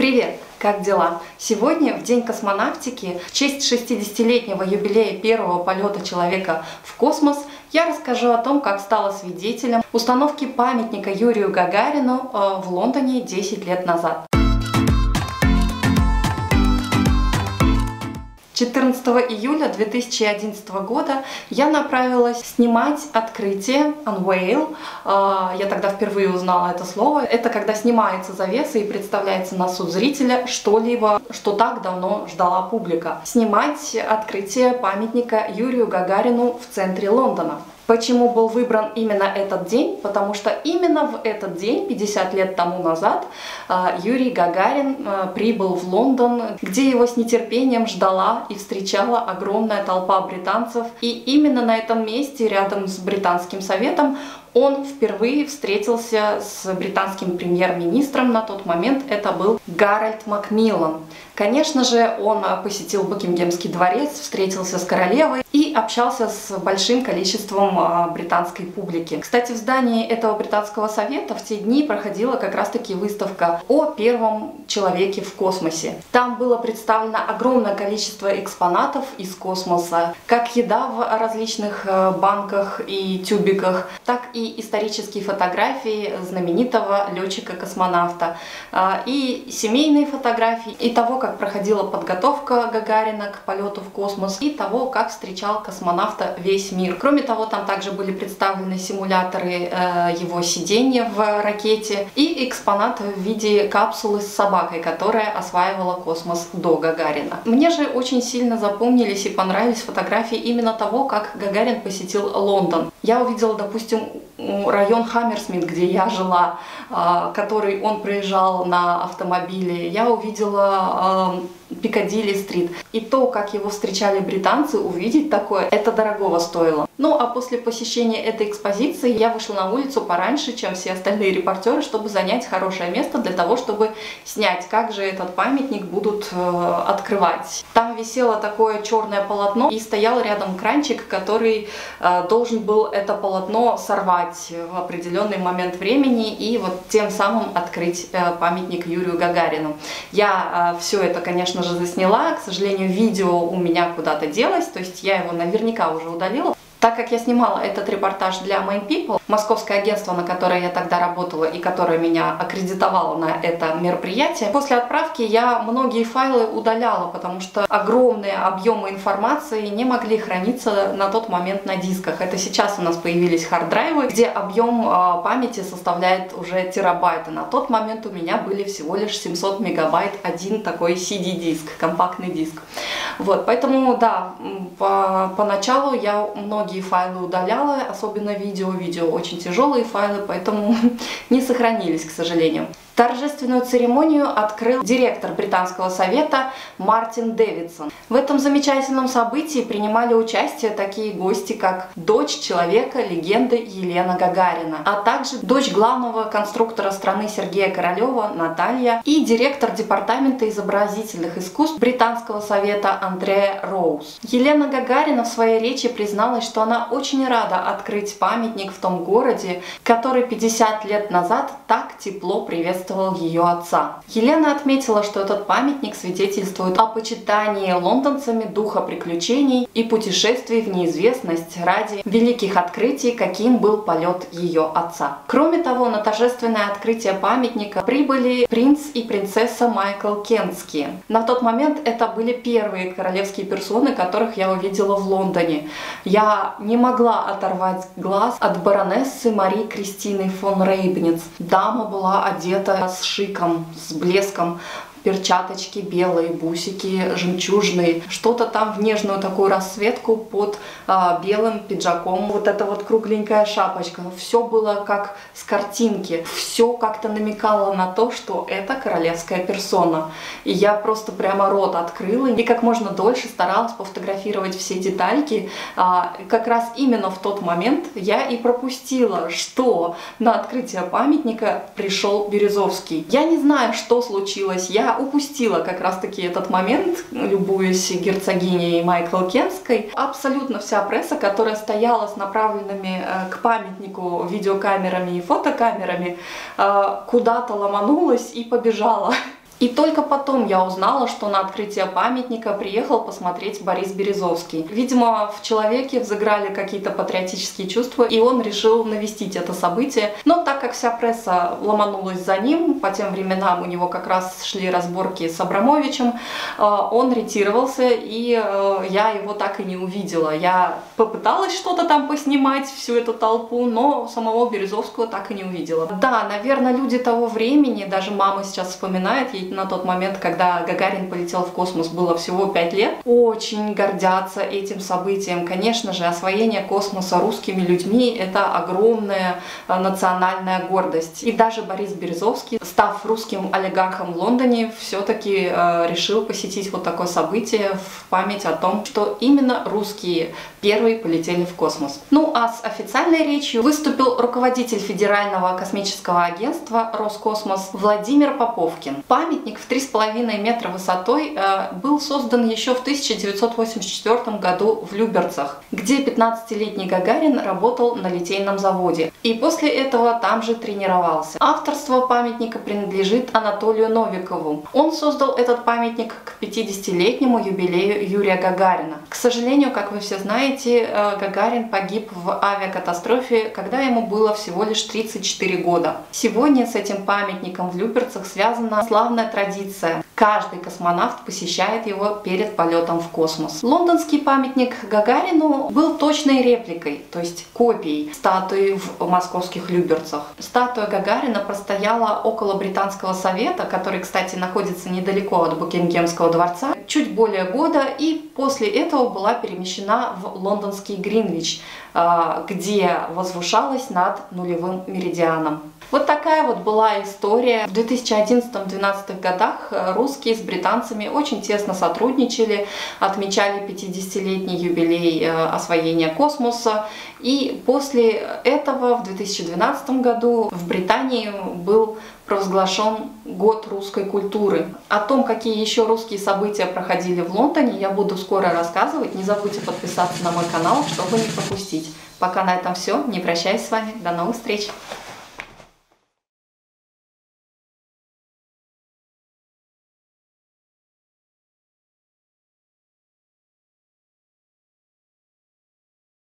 Привет! Как дела? Сегодня, в День космонавтики, в честь 60-летнего юбилея первого полета человека в космос, я расскажу о том, как стала свидетелем установки памятника Юрию Гагарину в Лондоне 10 лет назад. 14 июля 2011 года я направилась снимать открытие, unveil. Я тогда впервые узнала это слово. Это когда снимается завеса и представляется на суд зрителя что-либо, что так давно ждала публика. Снимать открытие памятника Юрию Гагарину в центре Лондона. Почему был выбран именно этот день? Потому что именно в этот день, 50 лет тому назад, Юрий Гагарин прибыл в Лондон, где его с нетерпением ждала и встречала огромная толпа британцев. И именно на этом месте, рядом с Британским советом, он впервые встретился с британским премьер-министром. На тот момент это был Гарольд Макмиллан. Конечно же, он посетил Букингемский дворец, встретился с королевой и общался с большим количеством британской публики. Кстати, в здании этого британского совета в те дни проходила как раз-таки выставка о первом человеке в космосе. Там было представлено огромное количество экспонатов из космоса, как еда в различных банках и тюбиках, так и исторические фотографии знаменитого летчика-космонавта, и семейные фотографии, и того, как проходила подготовка Гагарина к полету в космос, и того, как встречал космонавта весь мир. Кроме того, там также были представлены симуляторы его сидения в ракете и экспонат в виде капсулы с собакой, которая осваивала космос до Гагарина. Мне же очень сильно запомнились и понравились фотографии именно того, как Гагарин посетил Лондон. Я увидела, допустим, район Хаммерсмит, где я жила, который он проезжал на автомобиле. Я увидела Пикадилли-стрит. И то, как его встречали британцы, увидеть такое, это дорогого стоило. Ну а после посещения этой экспозиции я вышла на улицу пораньше, чем все остальные репортеры, чтобы занять хорошее место для того, чтобы снять, как же этот памятник будут открывать. Там висело такое черное полотно и стоял рядом кранчик, который должен был это полотно сорвать в определенный момент времени и вот тем самым открыть памятник Юрию Гагарину. Я все это, конечно же, засняла. К сожалению, видео у меня куда-то делось, то есть я его наверняка уже удалила. Так как я снимала этот репортаж для Main People, московское агентство, на которое я тогда работала и которое меня аккредитовало на это мероприятие, после отправки я многие файлы удаляла, потому что огромные объемы информации не могли храниться на тот момент на дисках. Это сейчас у нас появились хард-драйвы, где объем памяти составляет уже терабайты. На тот момент у меня были всего лишь 700 мегабайт один такой CD-диск, компактный диск. Вот, поэтому, да, поначалу я многие файлы удаляла, особенно видео. Видео очень тяжелые файлы, поэтому не сохранились, к сожалению. Торжественную церемонию открыл директор Британского совета Мартин Дэвидсон. В этом замечательном событии принимали участие такие гости, как дочь человека, легенды Елена Гагарина, а также дочь главного конструктора страны Сергея Королева Наталья и директор департамента изобразительных искусств Британского совета Андреа Роуз. Елена Гагарина в своей речи призналась, что она очень рада открыть памятник в том городе, который 50 лет назад так тепло приветствовал ее отца. Елена отметила, что этот памятник свидетельствует о почитании лондонцами духа приключений и путешествий в неизвестность ради великих открытий, каким был полет ее отца. Кроме того, на торжественное открытие памятника прибыли принц и принцесса Майкл Кентские. На тот момент это были первые королевские персоны, которых я увидела в Лондоне. Я не могла оторвать глаз от баронессы Марии Кристины фон Рейбниц. Дама была одета с шиком, с блеском, перчаточки белые, бусики жемчужные, что-то там в нежную такую расцветку под белым пиджаком. Вот эта вот кругленькая шапочка. Все было как с картинки. Все как-то намекало на то, что это королевская персона. И я просто прямо рот открыла и как можно дольше старалась пофотографировать все детальки. Как раз именно в тот момент я и пропустила, что на открытие памятника пришел Березовский. Я не знаю, что случилось. Я упустила как раз-таки этот момент, любуясь герцогиней Майкл Кентской. Абсолютно вся пресса, которая стояла с направленными к памятнику видеокамерами и фотокамерами, куда-то ломанулась и побежала. И только потом я узнала, что на открытие памятника приехал посмотреть Борис Березовский. Видимо, в человеке взыграли какие-то патриотические чувства, и он решил навестить это событие. Но так как вся пресса ломанулась за ним, по тем временам у него как раз шли разборки с Абрамовичем, он ретировался, и я его так и не увидела. Я попыталась что-то там поснимать, всю эту толпу, но самого Березовского так и не увидела. Да, наверное, люди того времени, даже мама сейчас вспоминает, ей на тот момент, когда Гагарин полетел в космос, было всего 5 лет, очень гордятся этим событием. Конечно же, освоение космоса русскими людьми – это огромная национальная гордость. И даже Борис Березовский, став русским олигархом в Лондоне, все-таки решил посетить вот такое событие в память о том, что именно русские первые полетели в космос. Ну а с официальной речью выступил руководитель Федерального космического агентства Роскосмос Владимир Поповкин. Памятник в 3,5 метра высотой был создан еще в 1984 году в Люберцах, где 15-летний Гагарин работал на литейном заводе. И после этого там же тренировался. Авторство памятника принадлежит Анатолию Новикову. Он создал этот памятник к 50-летнему юбилею Юрия Гагарина. К сожалению, как вы все знаете, Гагарин погиб в авиакатастрофе, когда ему было всего лишь 34 года. Сегодня с этим памятником в Люберцах связана славная традиция. Каждый космонавт посещает его перед полетом в космос. Лондонский памятник Гагарину был точной репликой, то есть копией статуи в московских Люберцах. Статуя Гагарина простояла около Британского совета, который, кстати, находится недалеко от Букингемского дворца, чуть более года, и после этого была перемещена в лондонский Гринвич, где возвышалась над нулевым меридианом. Вот такая вот была история. В 2011-2012 годах русские с британцами очень тесно сотрудничали, отмечали 50-летний юбилей освоения космоса. И после этого в 2012 году в Британии был провозглашен Год русской культуры. О том, какие еще русские события проходили в Лондоне, я буду скоро рассказывать. Не забудьте подписаться на мой канал, чтобы не пропустить. Пока на этом все. Не прощаюсь с вами. До новых встреч!